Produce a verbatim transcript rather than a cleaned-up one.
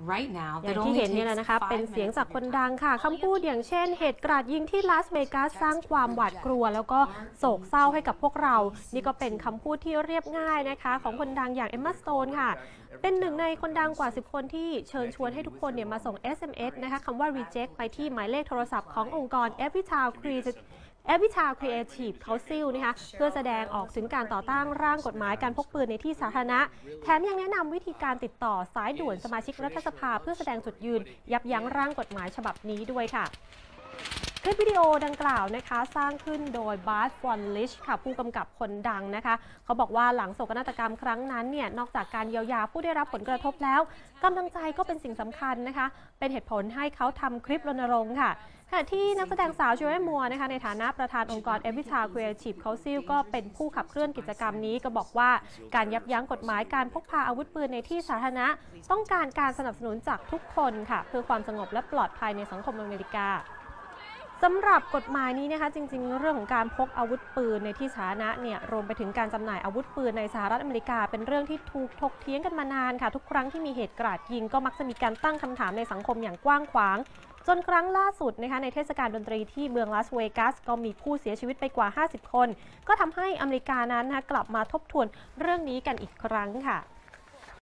right now อย่า that งที่ only เห็นนี่แหละ takes นะคะ เป็น five เสียง minutes จาก of คน your ดัง time. ค่ะคำพูดอย่างเช่นเหตุกราดยิงที่ลาสเวกัสสร้างความหวาดกลัวแล้วก็โศกเศร้าให้กับพวกเรานี่ก็เป็นคำพูดที่เรียบง่ายนะคะของคนดังอย่างเอมมาสโตนค่ะเป็นหนึ่งในคนดังกว่าสิบคนที่เชิญชวนให้ทุกคนเนี่ยมาส่ง เอส เอ็ม เอส นะคะคำว่า reject ไปที่หมายเลขโทรศัพท์ขององค์กร Everytown Creative Everytown Creative Council นะคะเพื่อแสดงออกถึงการต่อต้านร่างกฎหมายการพกปืนในที่สาธารณะแถมยังแนะนำวิธีการติดต่อสายด่วนสมาชิกรัฐสภาเพื่อแสดงจุดยืนยับยั้งร่างกฎหมายฉบับนี้ด้วยค่ะคลิปวิดีโอดังกล่าวนะคะสร้างขึ้นโดยบาร์ต ฟอนลิชค่ะผู้กำกับคนดังนะคะเขาบอกว่าหลังโศกนาฏกรรมครั้งนั้นเนี่ยนอกจากการเยียวยาผู้ได้รับผลกระทบแล้วกำลังใจก็เป็นสิ่งสำคัญนะคะเป็นเหตุผลให้เขาทำคลิปรณรงค์ค่ะขณะที่นักแสดงสาวจูเลียมัวร์นะคะในฐานะประธานองค์กร Everytown Creative Council ก็เป็นผู้ขับเคลื่อนกิจกรรมนี้ก็บอกว่าการยับยั้งกฎหมายการพกพาอาวุธปืนในที่สาธารณะต้องการการสนับสนุนจากทุกคนค่ะเพื่อความสงบและปลอดภัยในสังคมอเมริกาสำหรับกฎหมายนี้นะคะจริงๆเรื่องของการพกอาวุธปืนในที่สาธารณะเนี่ยรวมไปถึงการจำหน่ายอาวุธปืนในสหรัฐอเมริกาเป็นเรื่องที่ถูกถกเถียงกันมานานค่ะทุกครั้งที่มีเหตุกราดยิงก็มักจะมีการตั้งคำถามในสังคมอย่างกว้างขวางจนครั้งล่าสุดนะคะในเทศกาลดนตรีที่เมืองลาสเวกัสก็มีผู้เสียชีวิตไปกว่าห้าสิบคนก็ทำให้อเมริกานั้นนะคะกลับมาทบทวนเรื่องนี้กันอีกครั้งค่ะ